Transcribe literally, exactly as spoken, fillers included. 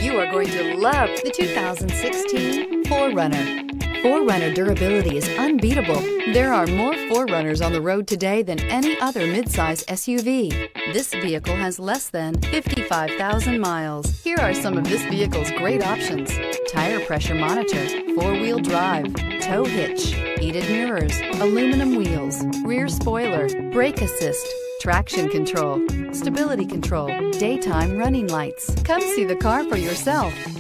You are going to love the two thousand sixteen four runner. four runner durability is unbeatable. There are more four runners on the road today than any other midsize S U V. This vehicle has less than fifty-five thousand miles. Here are some of this vehicle's great options: tire pressure monitor, four-wheel drive, tow hitch, heated mirrors, aluminum wheels, rear spoiler, brake assist, traction control, stability control, daytime running lights. Come see the car for yourself.